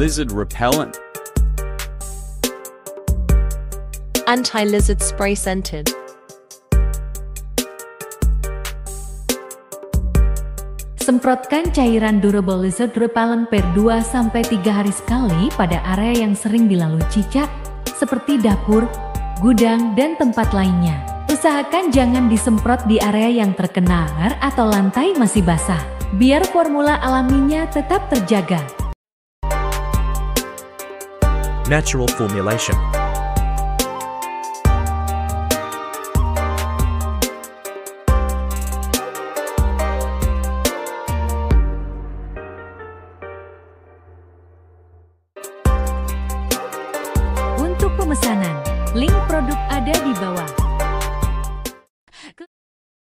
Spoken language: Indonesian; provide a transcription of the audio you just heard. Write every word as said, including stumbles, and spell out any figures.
Lizard repellent. Anti-lizard spray scented. Semprotkan cairan durable lizard repellent per dua sampai tiga hari sekali pada area yang sering dilalui cicak, seperti dapur, gudang, dan tempat lainnya. Usahakan jangan disemprot di area yang terkena air atau lantai masih basah, biar formula alaminya tetap terjaga. Natural formulation.